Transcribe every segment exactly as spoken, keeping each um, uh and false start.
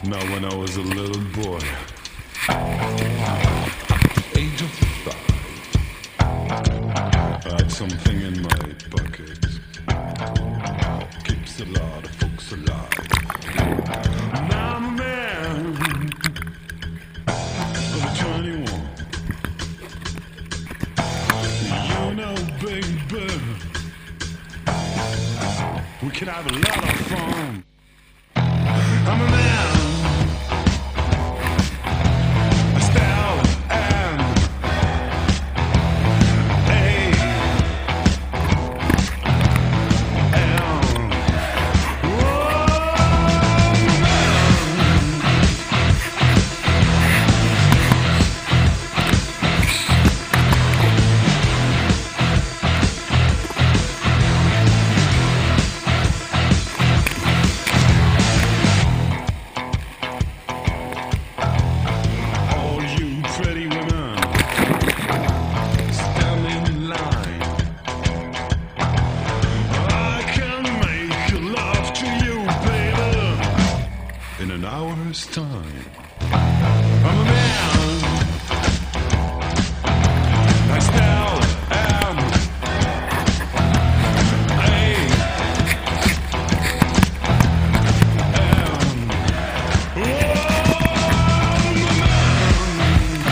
Now when I was a little boy, age of five, I had something in my bucket, keeps a lot of folks alive. Now I'm a man of twenty-one. You know, baby, we could have a lot of fun. I'm a man. In an hour's time, I'm a man. I still am a am. Oh, I'm a man.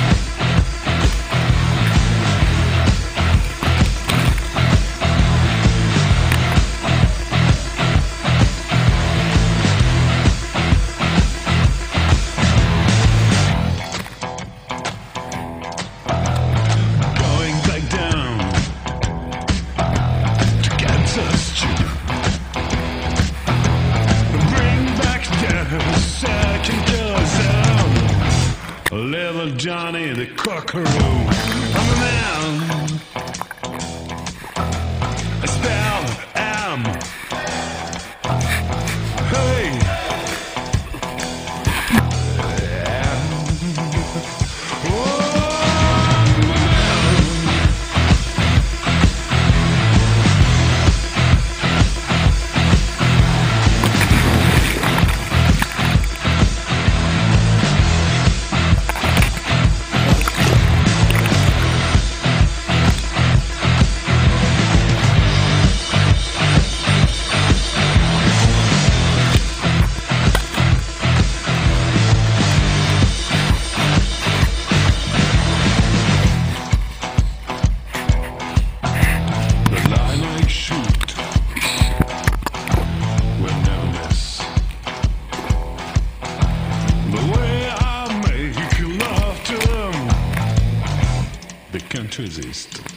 Little Johnny the Cockaroo. I'm a man. I still am. Hey. They can't resist.